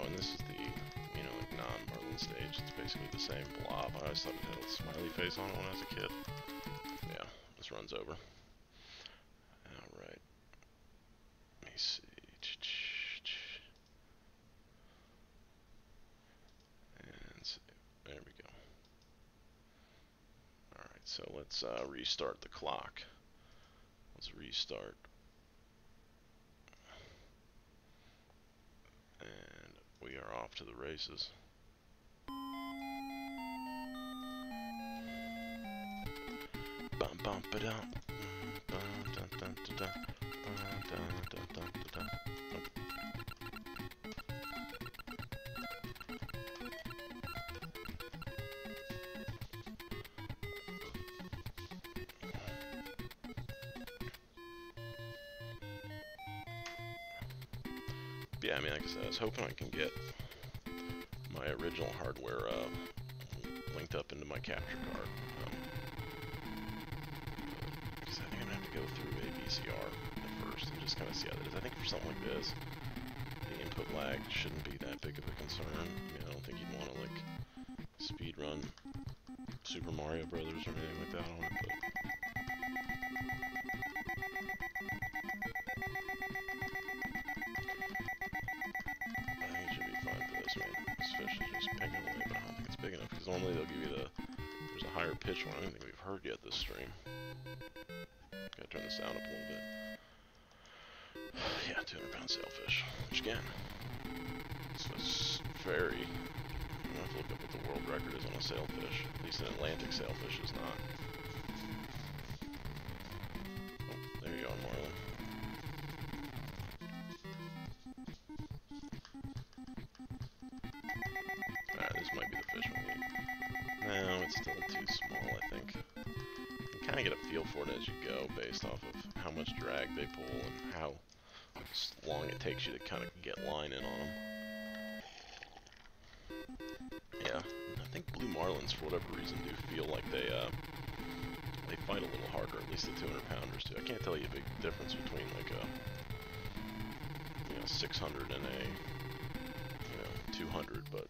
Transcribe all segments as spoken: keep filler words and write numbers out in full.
and this is the, you know, like non-Marlin stage. It's basically the same blob. I always thought it had a smiley face on it when I was a kid. Yeah, this runs over. Alright. Let me see. And save. There we go. Alright, so let's uh, restart the clock. Let's restart. And we are off to the races. Bum bum ba dum. Bum dun dun dun dun. Bum dun dun dun dun dun. Yeah, I mean, like I said, I was hoping I can get my original hardware uh, linked up into my capture card. Um, because I think I'm going to have to go through a V C R at first and just kind of see how that is. I think for something like this, the input lag shouldn't be that big of a concern. I mean, I don't think you'd want to, like, speed run Super Mario Brothers or anything like that on it, but... Normally they'll give you the, there's a higher pitch one I don't think we've heard yet this stream. Gotta turn the sound up a little bit. Yeah, two hundred pound sailfish, which again, so it's very, I'm gonna have to look up what the world record is on a sailfish. At least an Atlantic sailfish is not. Oh, there you are, Marlin. Alright, this might be the fish we need. No, it's still too small, I think. You can kind of get a feel for it as you go, based off of how much drag they pull and how long it takes you to kind of get line in on them. Yeah, I think Blue Marlins, for whatever reason, do feel like they uh, they fight a little harder, at least the two hundred pounders do. I can't tell you a big difference between like a you know six hundred and a you know two hundred, but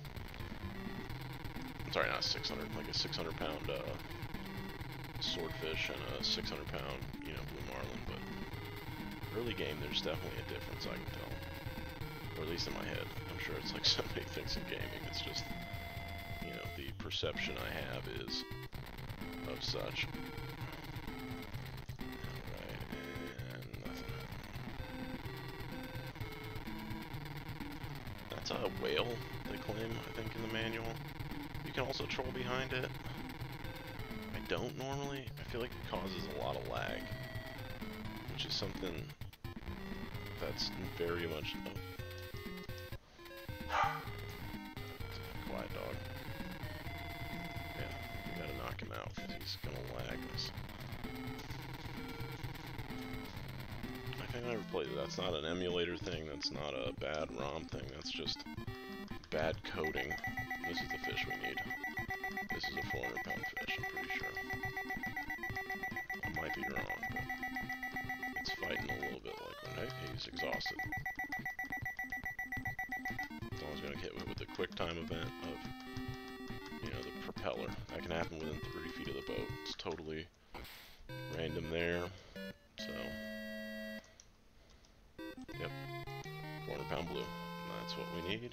I'm sorry, not six hundred, like a six hundred pound uh, swordfish and a six hundred pound, you know, Blue Marlin, but early game there's definitely a difference, I can tell. Or at least in my head. I'm sure it's like so many things in gaming, it's just, you know, the perception I have is of such. Alright, and nothing. That's a whale, they claim, I think, in the manual. You can also troll behind it. I don't normally. I feel like it causes a lot of lag, which is something that's very much... Oh. Quiet dog. Yeah, we gotta knock him out because he's gonna lag us. I think I ever played it. That's not an emulator thing, that's not a bad ROM thing, that's just bad coding. This is the fish we need. This is a four hundred pound fish, I'm pretty sure. I might be wrong, but it's fighting a little bit like when hey, he's exhausted. It's always going to hit with the quick time event of, you know, the propeller. That can happen within thirty feet of the boat. It's totally random there. So, yep, four hundred pound blue. That's what we need.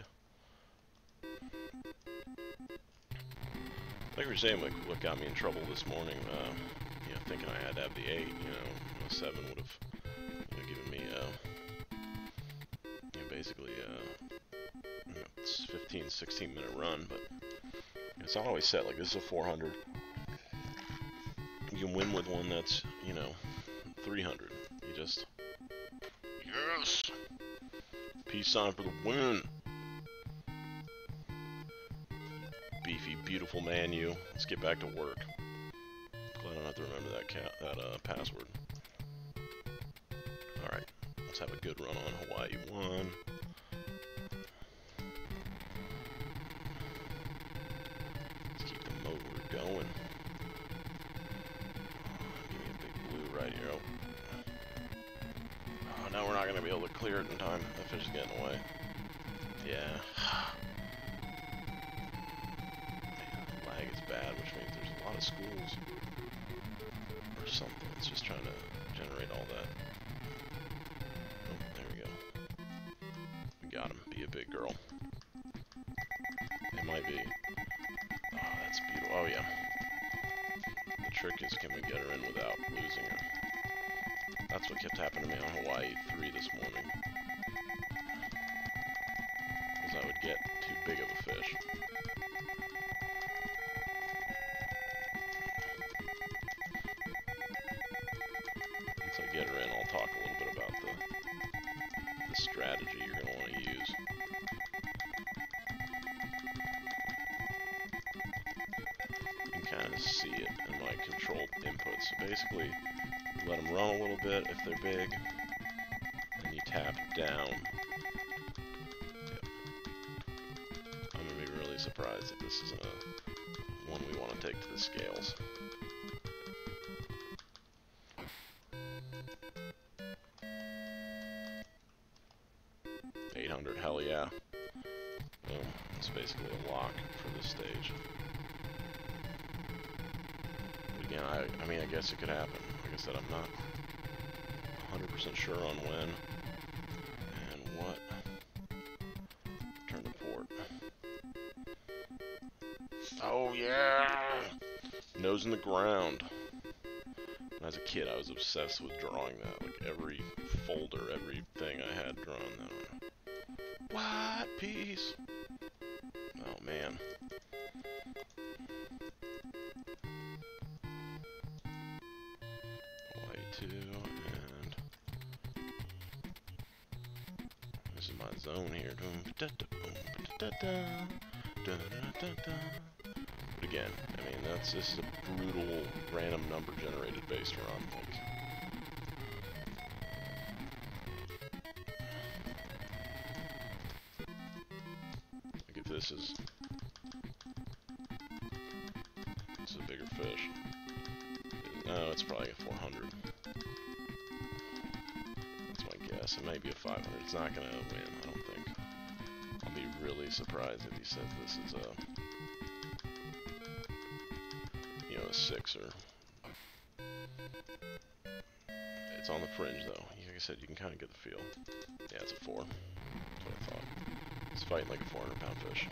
Like we were saying, like, what got me in trouble this morning, uh, you know, thinking I had to have the eight, you know, a seven would have, you know, given me, uh, you know, basically, uh, you know, it's fifteen, sixteen minute run, but it's not always set, like, this is a four hundred. You can win with one that's, you know, three hundred. You just, yes! Peace sign for the win! Beefy, beautiful man, you. Let's get back to work. Glad I don't have to remember that cat, that uh, password. All right, let's have a good run on Hawaii one. Let's keep the motor going. Give me a big blue right here. Oh, oh now we're not gonna be able to clear it in time. That fish is getting away. Yeah. Man, lag is bad, which means there's a lot of schools. Or something. It's just trying to generate all that. Oh, there we go. We got him. Be a big girl. It might be. Oh, that's beautiful. Oh, yeah. The trick is, can we get her in without losing her? That's what kept happening to me on Hawaii three this morning. Because I would get too big of a fish. Once I get her in, I'll talk a little bit about the, the strategy you're going to want to use. You can kind of see it in my controlled inputs. So basically, you let them run a little bit if they're big, and you tap down. Yep. I'm going to be really surprised if this isn't a one we want to take to the scales. eight hundred, hell yeah. Boom. It's basically a lock for this stage. But again, I, I mean, I guess it could happen. Like I said, I'm not one hundred percent sure on when and what. Turn to port. Oh yeah! Nose in the ground. When I was a kid, I was obsessed with drawing that. Like every folder, everything I had drawn that on. What piece? Oh man. White two, and this is my zone here. But again, I mean, that's this is a brutal random number generated based around like. This is this is a bigger fish. No, it's probably a four hundred. That's my guess. It may be a five hundred. It's not gonna win, I don't think. I'll be really surprised if he says this is a, you know, a sixer. It's on the fringe though. Like I said, you can kind of get the feel. Yeah, it's a four. That's what I thought. It's fighting like a four hundred pound fish.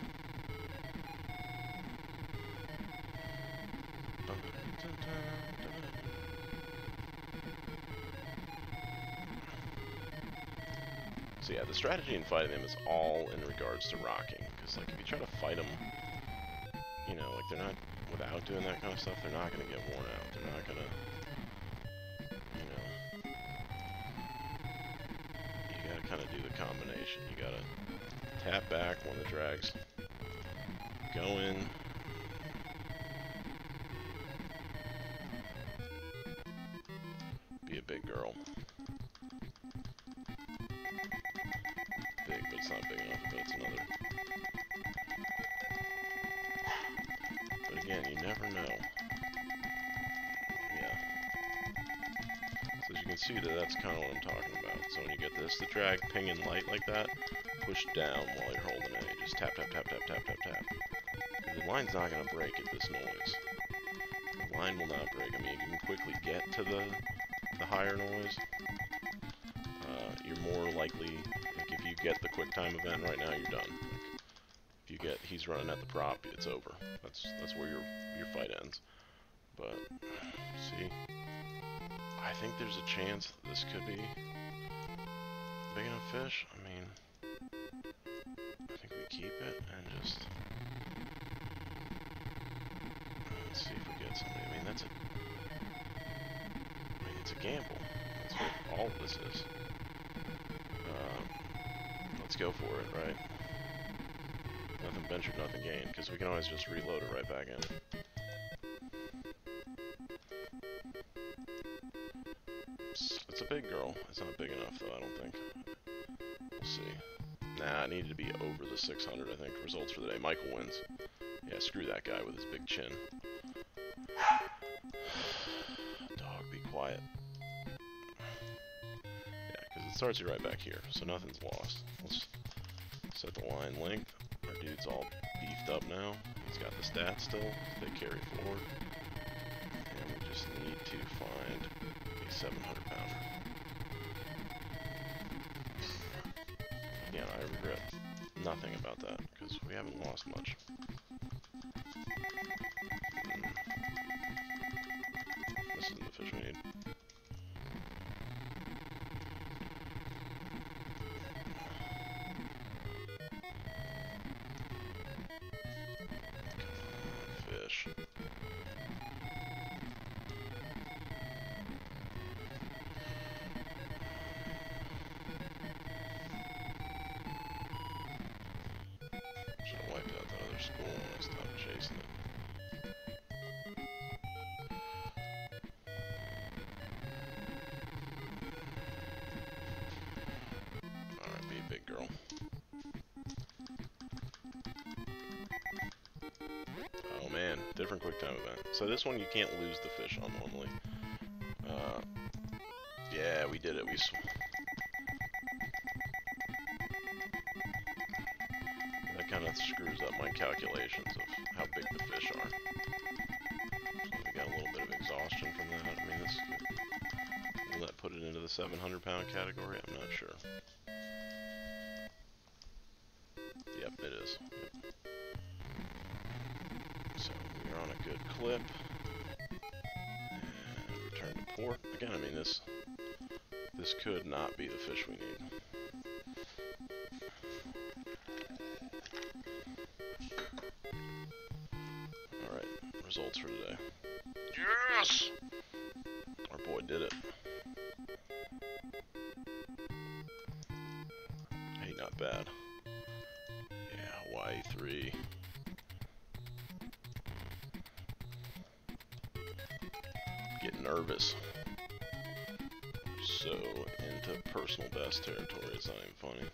So yeah, the strategy in fighting them is all in regards to rocking. Because like if you try to fight them, you know, like they're not, without doing that kind of stuff, they're not going to get worn out. They're not going to, you know, you got to kind of do the combination. You got to tap back when the drag's going. Be a big girl. Big, but it's not big enough, but it's another. But again, you never know. Yeah. So as you can see, that that's kind of what I'm talking about. So when you get this, the drag pinging light like that, push down while you're holding it. You just tap, tap, tap, tap, tap, tap, tap. The line's not going to break at this noise. The line will not break. I mean, you can quickly get to the, the higher noise. Uh, you're more likely, like if you get the QuickTime event right now, you're done. Like, if you get, he's running at the prop, it's over. That's that's where your your fight ends. But see, I think there's a chance that this could be big enough fish. I mean, I think we keep it and just let's see if we get somebody. I mean, that's a, I mean, it's a gamble. That's what all of this is. Uh, let's go for it, right? Nothing ventured, nothing gained, because we can always just reload it right back in. It's, it's a big girl. It's not big enough, though, I don't think. We'll see. Nah, it needed to be over the six hundred, I think. Results for the day. Michael wins. Yeah, screw that guy with his big chin. Dog, be quiet. Yeah, because it starts you right back here, so nothing's lost. Let's Set the line length. Our dude's all beefed up now. He's got the stats still. They carry forward. And we just need to find a seven hundred pounder. Again, I regret nothing about that, because we haven't lost much. Mm. This isn't the fish we need. Fish. Should have wiped out that other school when I stopped chasing it. Alright, be a big girl. Oh man, different quick time event. So this one you can't lose the fish on normally. Uh, yeah, we did it. We sw that kind of screws up my calculations of how big the fish are. So we got a little bit of exhaustion from that. I mean, this will that put it into the seven hundred pound category? I'm not sure. Yep, it is. Yep. So we're on a good clip. And return to port. Again, I mean, this this could not be the fish we need. Alright, results for today. Yes! Our boy did it. Hey, not bad. Yeah, Y three. Get nervous. So into personal best territory. It's not even funny.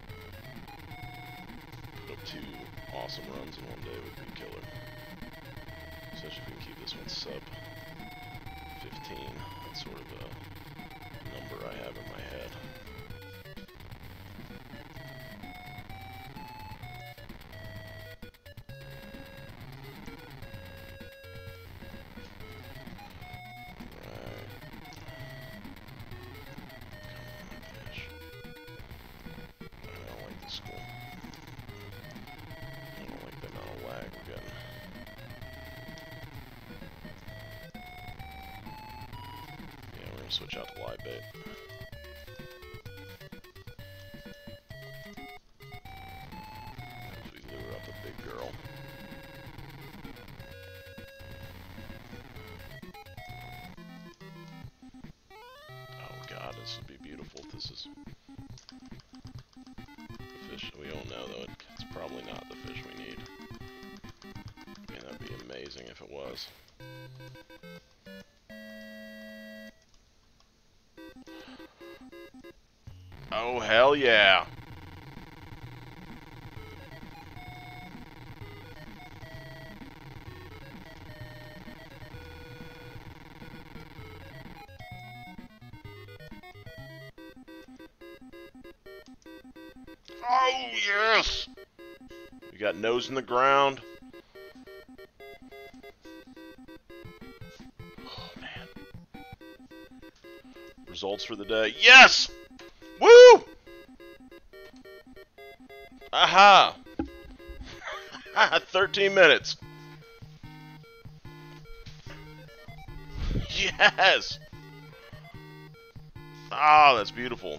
Put up two awesome runs in one day would be killer. Especially if we can keep this one sub fifteen. That's sort of a number I have in my head. Switch out the live bait. If we lure up a big girl. Oh god, this would be beautiful if this is the fish. We don't know though, it's probably not the fish we need. I mean, that'd be amazing if it was. Oh, hell yeah. Oh, yes. We got nose in the ground. Oh, man. Results for the day. Yes! Woo! Aha! thirteen minutes. Yes! Ah, oh, that's beautiful.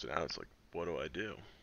So now it's like, what do I do?